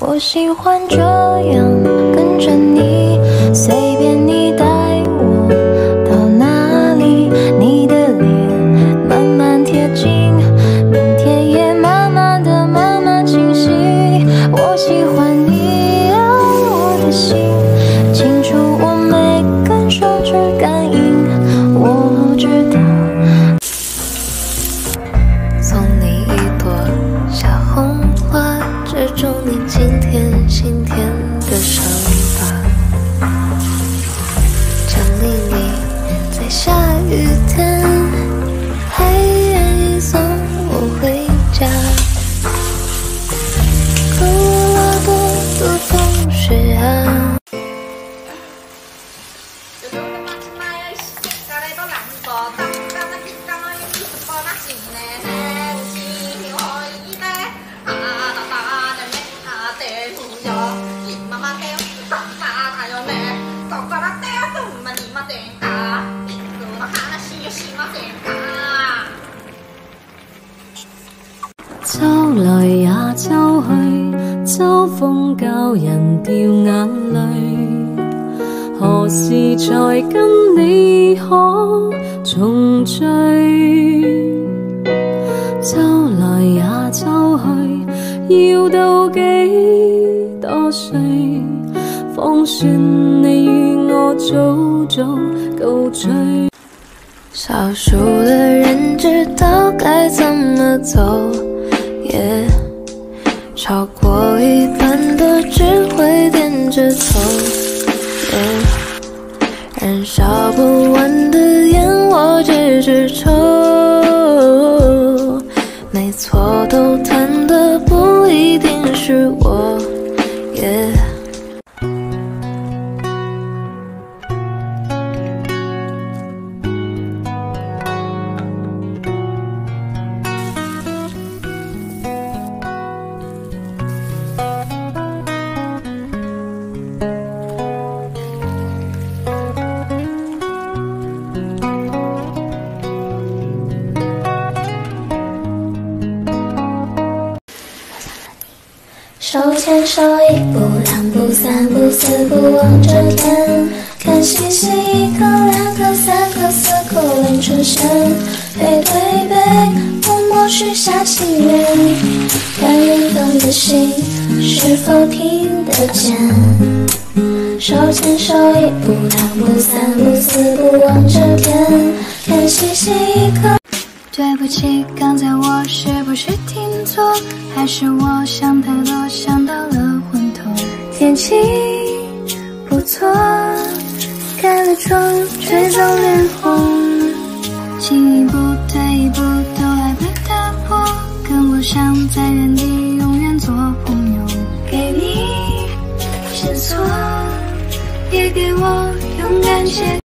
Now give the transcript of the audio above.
我喜欢这样跟着你，随便你带我到哪里，你的脸慢慢贴近，明天也慢慢的慢慢清晰。我喜欢你要我的心，清楚我每根手指感应，我知道。送你一朵小红花，只祝你今天心甜的伤疤。奖励你在下雨天还愿意送我回家。可我拉不住同学啊。 秋來也秋去，秋風教人掉眼淚。何時才跟你可重聚？秋來也秋去，要到幾多歲？方算你與我早早告吹。 少數的人知道該怎麼走，超過一半的只會點着頭，燃燒不完的煙我只抽，沒錯，都談的不一定是我。手牵手，一步两步三步四步望着天，看星星一颗两颗三颗四颗轮出现，背对背默默许下心愿，看人等的心是否听得见。手牵手，一步两步三步四步望着天，看星星一颗。对不起，刚才我是不是听错？还是我想太多，想到了昏头。天气不错，开了窗，吹走脸红。进一步退一步都来不打破，跟我想在原地永远做朋友。给你线索，也给我勇敢些。